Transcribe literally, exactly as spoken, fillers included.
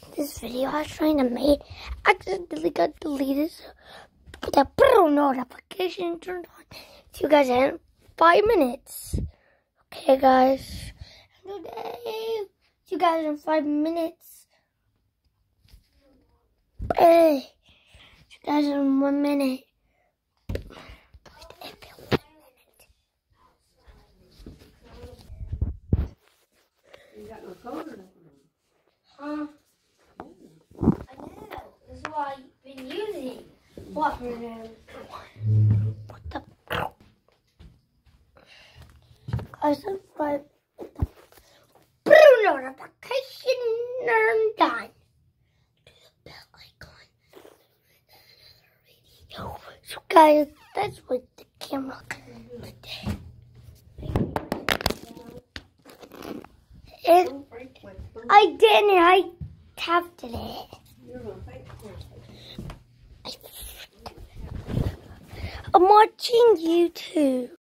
This video I was trying to make accidentally got deleted, so put that notification turned on. See you guys in five minutes. Okay, guys. Today, see you guys in five minutes. Hey, see you guys in one minute. You got no phone or nothing? Huh? I know. This is what I've been using. What for now? What the? Guys, I'm right. Notification turned on. Do the bell icon. Radio. So, guys, that's what the camera today. It, I didn't. I tapped it. I'm watching YouTube.